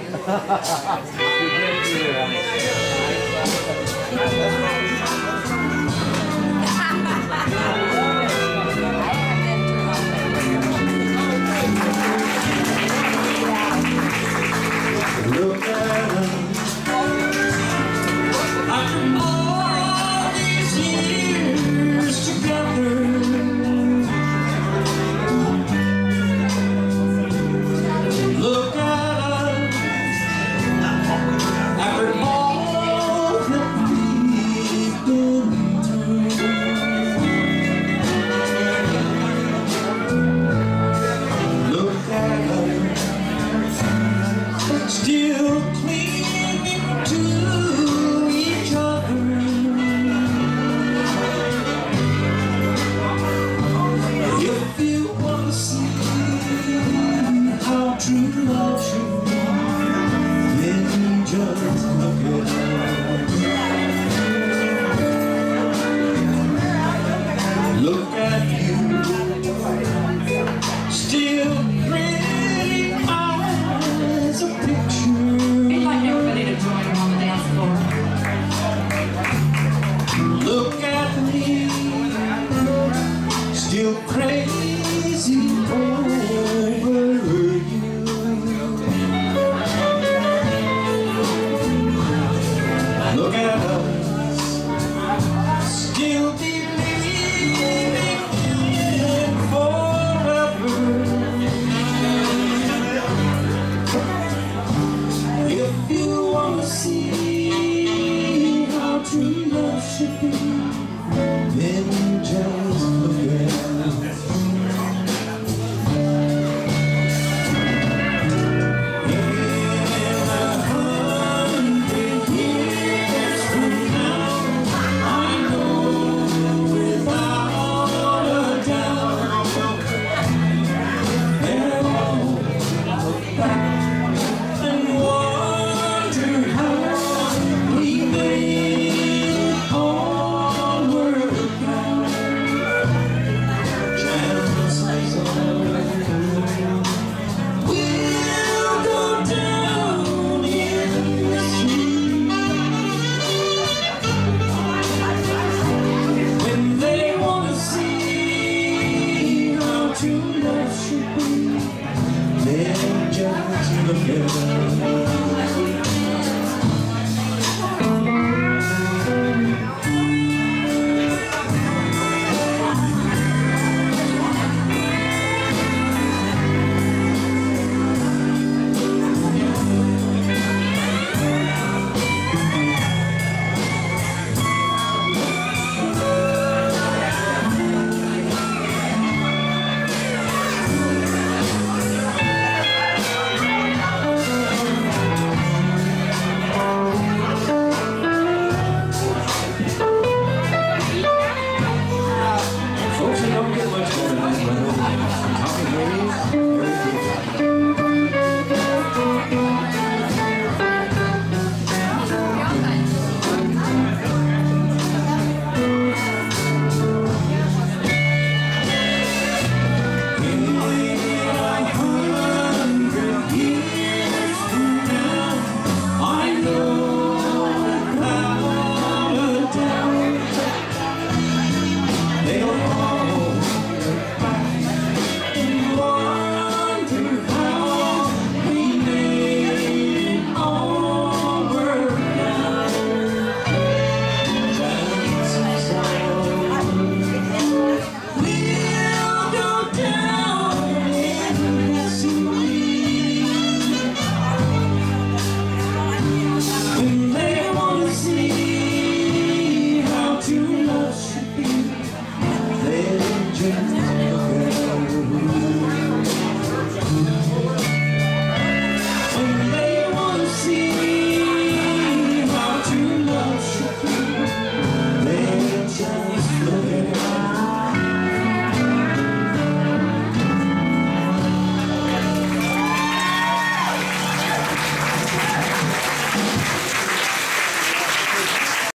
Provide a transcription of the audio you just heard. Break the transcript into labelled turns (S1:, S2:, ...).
S1: Look at us after all these years together. Look at us after all that we've been through. Look at us still clinging to each other. If you want to see how true love should be, then just look at us. Look at you, still pretty as a picture.
S2: We'd like everybody to join her on the dance floor.
S1: Look at me, still crazy over you. Look at us, still believing in forever. If you want to see how true love should be, then just look at us. In 100 years from now, I know without a doubt, they'll all look back and wonder how we made all work out. Chances are we'll go down in history when they want to see how true love should be. Then just look at us.